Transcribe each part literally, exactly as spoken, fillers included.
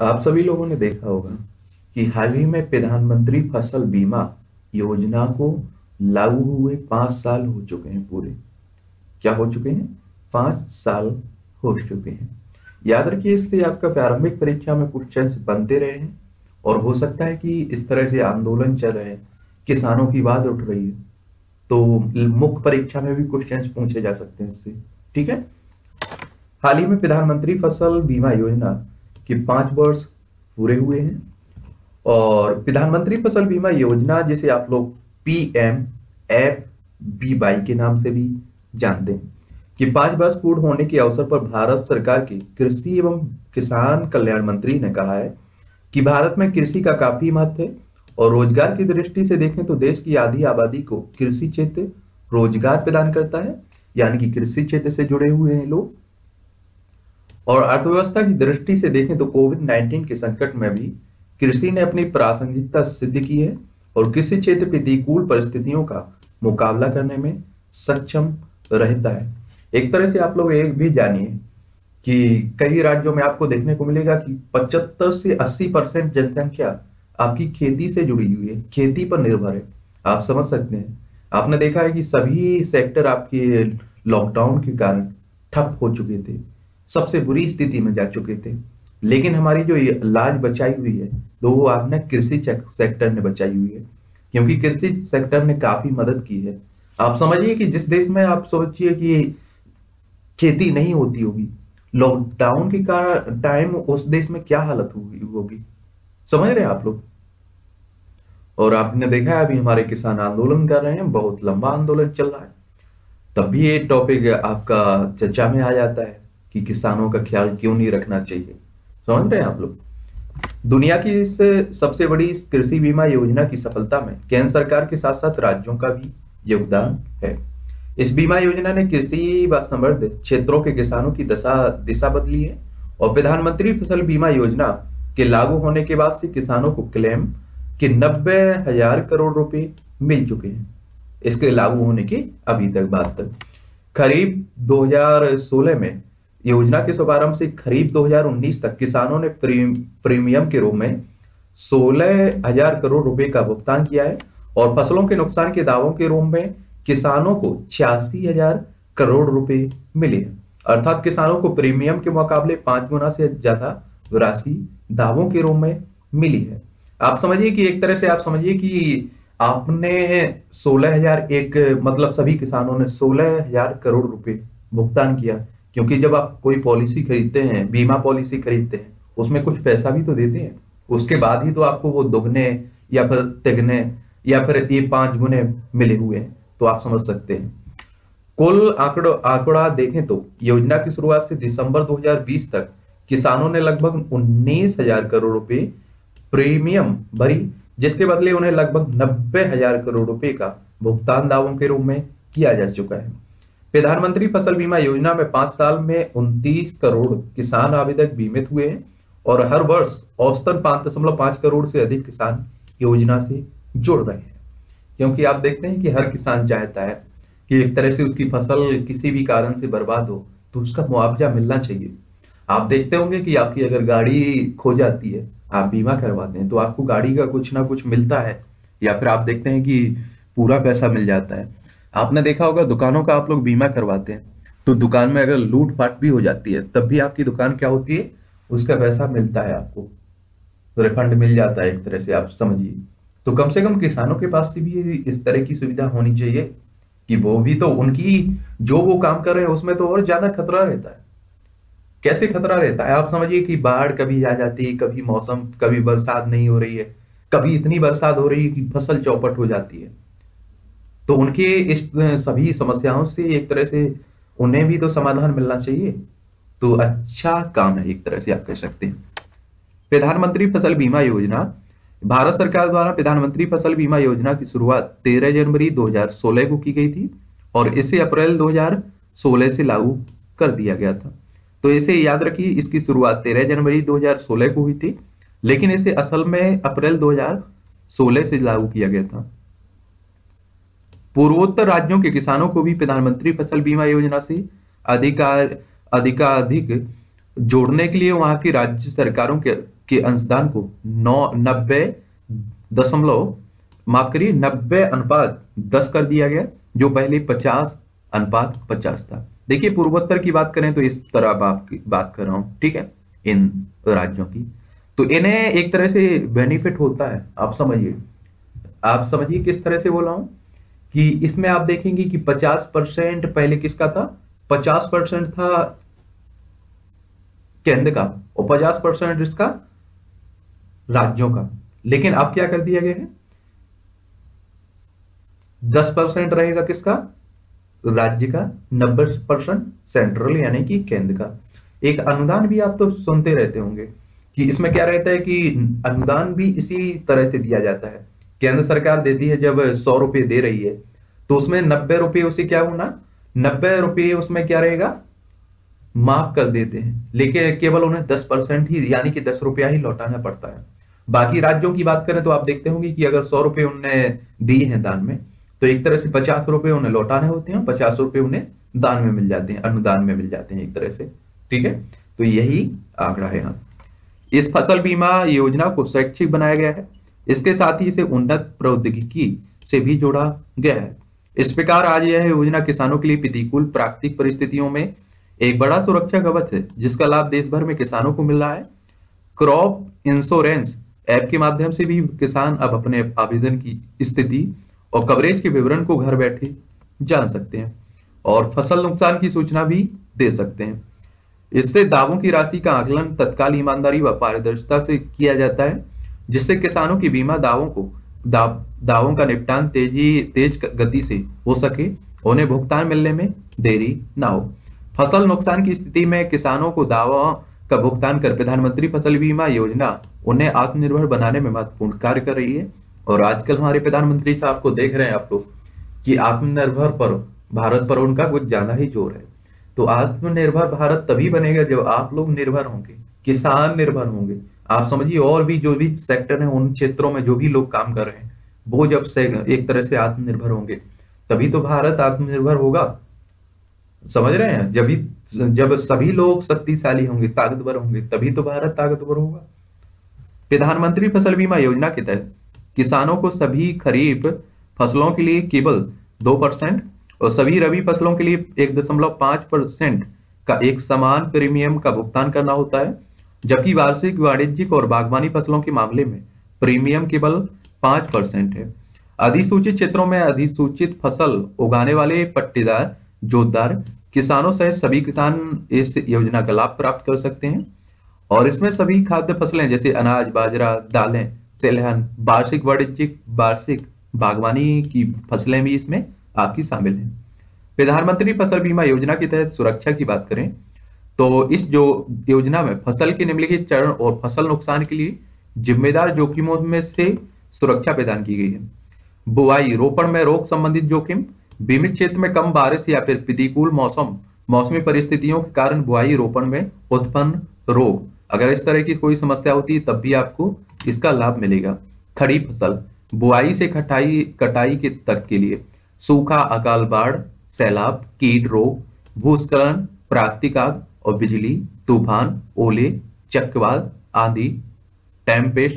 आप सभी लोगों ने देखा होगा कि हाल ही में प्रधानमंत्री फसल बीमा योजना को लागू हुए पांच साल हो चुके हैं पूरे। क्या हो चुके हैं? पांच साल हो चुके हैं। याद रखिए, इससे आपका प्रारंभिक परीक्षा में क्वेश्चन बनते रहे हैं और हो सकता है कि इस तरह से आंदोलन चल रहे हैं, किसानों की बात उठ रही है, तो मुख्य परीक्षा में भी क्वेश्चंस पूछे जा सकते हैं इससे। ठीक है। हाल ही में प्रधानमंत्री फसल बीमा योजना के पांच वर्ष पूरे हुए हैं और प्रधानमंत्री फसल बीमा योजना जिसे आप लोग P M F B Y के नाम से भी जानते हैं कि पांच वर्ष पूर्ण होने के अवसर पर भारत सरकार के कृषि एवं किसान कल्याण मंत्री ने कहा है कि भारत में कृषि का काफी महत्व है और रोजगार की दृष्टि से देखें तो देश की आधी आबादी को कृषि क्षेत्र रोजगार प्रदान करता है, यानी कि कृषि क्षेत्र से जुड़े हुए हैं लोग। और अर्थव्यवस्था की दृष्टि से देखें तो कोविड नाइन्टीन के संकट में भी कृषि ने अपनी प्रासंगिकता सिद्ध की है और कृषि क्षेत्र प्रतिकूल परिस्थितियों का मुकाबला करने में सक्षम रहता है। एक तरह से आप लोग एक भी जानिए कि कई राज्यों में आपको देखने को मिलेगा कि पचहत्तर से अस्सी परसेंट जनसंख्या आपकी खेती से जुड़ी हुई है, खेती पर निर्भर है। आप समझ सकते हैं, आपने देखा है कि सभी सेक्टर आपके लॉकडाउन के कारण ठप हो चुके थे, सबसे बुरी स्थिति में जा चुके थे, लेकिन हमारी जो लाज बचाई हुई है तो वो आपने कृषि सेक्टर ने बचाई हुई है, क्योंकि कृषि सेक्टर ने काफी मदद की है। आप समझिए कि जिस देश में आप सोचिए कि खेती नहीं होती होगी, लॉकडाउन के टाइम उस देश में क्या हालत होगी, समझ रहे हैं आप लोग। और आपने देखा है अभी हमारे किसान आंदोलन कर रहे हैं, बहुत लंबा आंदोलन चल रहा है, तब भी ये टॉपिक आपका चर्चा में आ जाता है कि किसानों का ख्याल क्यों नहीं रखना चाहिए। समझ रहे हैं आप लोग। दुनिया की इस सबसे बड़ी इस कृषि बीमा योजना की सफलता में केंद्र सरकार के साथ साथ राज्यों का भी योगदान है। इस बीमा योजना ने कृषि व समृद्ध क्षेत्रों के किसानों की दशा दिशा बदली है और प्रधानमंत्री फसल बीमा योजना के लागू होने के बाद से किसानों को क्लेम के नब्बे हजार करोड़ रुपए मिल चुके हैं। इसके लागू होने की अभी तक बात तक खरीफ दो हज़ार सोलह में योजना के शुभारंभ से खरीफ दो हज़ार उन्नीस तक किसानों ने प्रीमियम के रूप में सोलह हजार करोड़ रुपए का भुगतान किया है और फसलों के नुकसान के दावों के रूप में किसानों को छियासी हजार करोड़ रुपए मिले हैं। अर्थात किसानों को प्रीमियम के मुकाबले पांच गुना से ज्यादा राशि दावों के रूप में मिली है। आप समझिए कि एक तरह से आप समझिए कि आपने सोलह हजार एक मतलब सभी किसानों ने सोलह हजार करोड़ रुपए भुगतान किया, क्योंकि जब आप कोई पॉलिसी खरीदते हैं, बीमा पॉलिसी खरीदते हैं, उसमें कुछ पैसा भी तो देते हैं, उसके बाद ही तो आपको वो दुगने या फिर तिगने या फिर ये पांच गुने मिले हुए हैं। तो आप समझ सकते हैं। कुल आंकड़ो आंकड़ा देखें तो योजना की शुरुआत से दिसंबर दो हज़ार बीस तक किसानों ने लगभग उन्नीस हजार करोड़ रुपए प्रीमियम भरी, जिसके बदले उन्हें लगभग नब्बे हजार करोड़ रुपए का भुगतान दावों के रूप में किया जा चुका है। प्रधानमंत्री फसल बीमा योजना में पांच साल में उनतीस करोड़ किसान आवेदक बीमित हुए हैं और हर वर्ष औसतन पांच दशमलव पांच करोड़ से अधिक किसान योजना से जुड़ रहे हैं। क्योंकि आप देखते हैं कि हर किसान चाहता है कि एक तरह से उसकी फसल किसी भी कारण से बर्बाद हो तो उसका मुआवजा मिलना चाहिए। आप देखते होंगे कि आपकी अगर गाड़ी खो जाती है, आप बीमा करवाते हैं तो आपको गाड़ी का कुछ ना कुछ मिलता है, या फिर आप देखते हैं कि पूरा पैसा मिल जाता है। आपने देखा होगा दुकानों का आप लोग बीमा करवाते हैं तो दुकान में अगर लूट पाट भी हो जाती है तब भी आपकी दुकान क्या होती है, उसका पैसा मिलता है, आपको रिफंड मिल जाता है एक तरह से, आप समझिए। तो कम से कम किसानों के पास से भी इस तरह की सुविधा होनी चाहिए कि वो भी तो उनकी जो वो काम कर रहे हैं उसमें तो और ज्यादा खतरा रहता है। कैसे खतरा रहता है? आप समझिए कि बाढ़ कभी आ जाती है, कभी मौसम, कभी बरसात नहीं हो रही है, कभी इतनी बरसात हो रही है कि फसल चौपट हो जाती है। तो उनके इस सभी समस्याओं से एक तरह से उन्हें भी तो समाधान मिलना चाहिए। तो अच्छा काम है एक तरह से आप कह सकते हैं। प्रधानमंत्री फसल बीमा योजना भारत सरकार द्वारा प्रधानमंत्री फसल बीमा योजना की शुरुआत तेरह जनवरी दो हज़ार सोलह को की गई थी और इसे अप्रैल दो हज़ार सोलह से लागू कर दिया गया था। तो इसे याद रखिए, इसकी शुरुआत तेरह जनवरी दो हज़ार सोलह को हुई थी, लेकिन इसे असल में अप्रैल दो हज़ार सोलह से लागू किया गया था। पूर्वोत्तर राज्यों के किसानों को भी प्रधानमंत्री फसल बीमा योजना से अधिकार अधिकाधिक जोड़ने के लिए वहां की राज्य सरकारों के के अंशदान को नौ नब्बे दशमलव माफ करिए नब्बे अनुपात दस कर दिया गया, जो पहले पचास अनुपात पचास था। देखिए पूर्वोत्तर की बात करें तो इस तरह बात बात कर रहा हूं, ठीक है, इन राज्यों की। तो इन्हें एक तरह से बेनिफिट होता है, आप समझिए आप समझिए किस तरह से बोला हूं कि इसमें आप देखेंगे कि पचास परसेंट पहले किसका था, पचास परसेंट था केंद्र का और पचास परसेंट इसका राज्यों का। लेकिन अब क्या कर दिया गया है, दस परसेंट रहेगा किसका, राज्य का, नब्बे परसेंट सेंट्रल यानी कि केंद्र का। एक अनुदान भी आप तो सुनते रहते होंगे कि इसमें क्या रहता है कि अनुदान भी इसी तरह से दिया जाता है। केंद्र सरकार देती है, जब सौ रुपए दे रही है तो उसमें नब्बे रुपए उसे क्या होना, नब्बे रुपए उसमें क्या रहेगा, माफ कर देते हैं, लेकिन केवल उन्हें दस परसेंट ही यानी कि दस रुपया ही लौटाना पड़ता है। बाकी राज्यों की बात करें तो आप देखते होंगे कि अगर सौ रुपए उन्होंने दिए हैं दान में, तो एक तरह से पचास रुपए उन्हें लौटाने होते हैं, पचास रुपए उन्हें दान में मिल जाते हैं, अनुदान में मिल जाते हैं एक तरह से, ठीक है। तो यही आंकड़ा है यहाँ। इस फसल बीमा योजना को स्वैच्छिक बनाया गया है, इसके साथ ही इसे उन्नत प्रौद्योगिकी से भी जोड़ा गया है। इस प्रकार आज यह योजना किसानों के लिए प्रतिकूल प्राकृतिक परिस्थितियों में एक बड़ा सुरक्षा कवच है, जिसका लाभ देश भर में किसानों को मिल रहा है। क्रॉप इंश्योरेंस ऐप के माध्यम से भी किसान अब अपने आवेदन की स्थिति और कवरेज के विवरण को घर बैठे जान सकते हैं और फसल नुकसान की सूचना भी दे सकते हैं। इससे दावों की राशि का आकलन तत्काल ईमानदारी व पारदर्शिता से किया जाता है, जिससे किसानों की बीमा दावों को दाव, दावों का निपटान तेजी तेज गति से हो सके, उन्हें भुगतान मिलने में देरी ना हो। फसल नुकसान की स्थिति में किसानों को दावों का भुगतान कर प्रधानमंत्री फसल बीमा योजना उन्हें आत्मनिर्भर बनाने में महत्वपूर्ण कार्य कर रही है। और आजकल हमारे प्रधानमंत्री साहब को देख रहे हैं आप लोग कि आत्मनिर्भर पर भारत पर उनका कुछ ज्यादा ही जोर है। तो आत्मनिर्भर भारत तभी बनेगा जब आप लोग निर्भर होंगे, किसान निर्भर होंगे, आप समझिए, और भी जो भी सेक्टर है उन क्षेत्रों में जो भी लोग काम कर रहे हैं वो जब से एक तरह से आत्मनिर्भर होंगे तभी तो भारत आत्मनिर्भर होगा, समझ रहे हैं। जब जब सभी लोग शक्तिशाली होंगे, ताकतवर होंगे, तभी तो भारत ताकतवर होगा। प्रधानमंत्री फसल बीमा योजना के तहत किसानों को सभी खरीफ फसलों के लिए केवल दो परसेंट और सभी रबी फसलों के लिए एक दशमलव पांच परसेंट का एक समान प्रीमियम का भुगतान करना होता है, जबकि वार्षिक, वाणिज्यिक और बागवानी फसलों के मामले में प्रीमियम केवल पांच परसेंट है। अधिसूचित क्षेत्रों में अधिसूचित फसल उगाने वाले पट्टेदार, जोतदार किसानों सहित सभी किसान इस योजना का लाभ प्राप्त कर सकते हैं और इसमें सभी खाद्य फसलें जैसे अनाज, बाजरा, दालें, तिलहन, वार्षिक, वाणिज्यिक, वार्षिक, बागवानी की फसलें भी इसमें आपकी शामिल हैं। प्रधानमंत्री फसल बीमा योजना के तहत सुरक्षा की बात करें तो इस जो योजना में फसल के निम्नलिखित चरण और फसल नुकसान के लिए जिम्मेदार जोखिमों में से सुरक्षा प्रदान की गई है। बुआई, रोपण में रोग संबंधित जोखिम, बीमित क्षेत्र में कम बारिश या फिर प्रतिकूल मौसम मौसमी परिस्थितियों के कारण बुआई, रोपण में उत्पन्न रोग, अगर इस तरह की कोई समस्या होती है तब भी आपको इसका लाभ मिलेगा। खड़ी फसल, बुआई से कटाई कटाई के तक के लिए सूखा, अकाल, बाढ़, सैलाब, कीट रोग, भूस्खलन, प्राकृतिक आग और बिजली, तूफान, ओले, चक्रवात, आंधी, टेम्पेस्ट,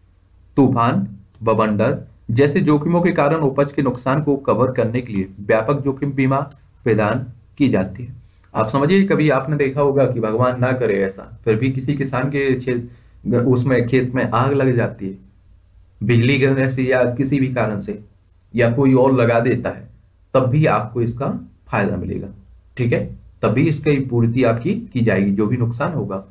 तूफान, बवंडर जैसे जोखिमों के कारण उपज के नुकसान को कवर करने के लिए व्यापक जोखिम बीमा प्रदान की जाती है। आप समझिए, कभी आपने देखा होगा कि भगवान ना करे ऐसा, फिर भी किसी किसान के उसमें खेत में आग लग जाती है बिजली गिरने से या किसी भी कारण से, या कोई और लगा देता है, तब भी आपको इसका फायदा मिलेगा, ठीक है, तभी इसकी पूर्ति आपकी की जाएगी जो भी नुकसान होगा।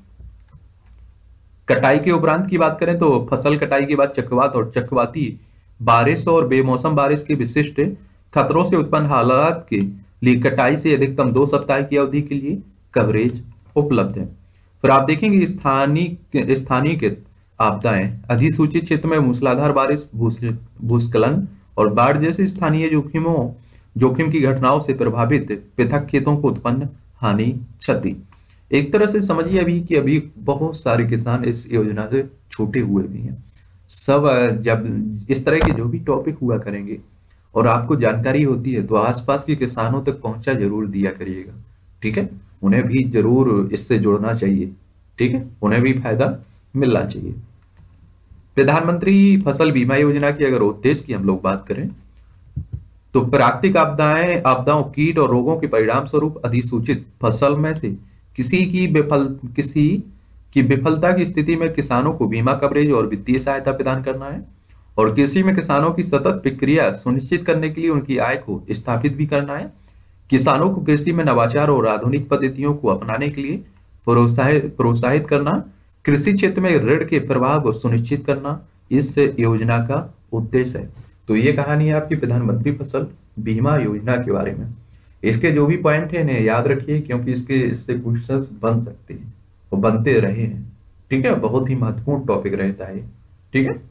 कटाई के उपरांत की बात करें तो फसल कटाई के बाद चक्रवात और चक्रवाती बारिश और बेमौसम बारिश के विशिष्ट खतरों से उत्पन्न हालात के लिए कटाई से अधिकतम दो सप्ताह की अवधि के लिए कवरेज उपलब्ध है। फिर आप देखेंगे स्थानीय स्थानीय आपदाएं, अधिसूचित क्षेत्र में मूसलाधार बारिश, भूस्खलन और बाढ़ जैसे स्थानीय जोखिमों जोखिम की घटनाओं से प्रभावित पृथक खेतों को उत्पन्न हानि, क्षति। एक तरह से समझिए अभी कि अभी बहुत सारे किसान इस योजना से छूटे हुए भी हैं। सब जब इस तरह के जो भी टॉपिक हुआ करेंगे और आपको जानकारी होती है तो आसपास के किसानों तक पहुंचा जरूर दिया करिएगा, ठीक है, उन्हें भी जरूर इससे जुड़ना चाहिए, ठीक है, उन्हें भी फायदा मिलना चाहिए। प्रधानमंत्री फसल बीमा योजना की अगर उद्देश्य की हम लोग बात करें तो प्राकृतिक आपदाएं आपदाओं कीट और रोगों के परिणाम स्वरूप अधिसूचित फसल में से किसी की विफल किसी की विफलता की स्थिति में किसानों को बीमा कवरेज और वित्तीय सहायता प्रदान करना है, और कृषि में किसानों की सतत प्रक्रिया सुनिश्चित करने के लिए उनकी आय को स्थापित भी करना है। किसानों को कृषि में नवाचार और आधुनिक पद्धतियों को अपनाने के लिए प्रोत्साहित प्रोत्साहित करना, कृषि क्षेत्र में ऋण के प्रवाह को सुनिश्चित करना इस योजना का उद्देश्य है। तो ये कहानी है आपकी प्रधानमंत्री फसल बीमा योजना के बारे में। इसके जो भी पॉइंट है इन्हें याद रखिए, क्योंकि इसके इससे क्वेश्चंस बन सकते हैं और बनते रहे हैं। ठीक है, बहुत ही महत्वपूर्ण टॉपिक रहता है। ठीक है।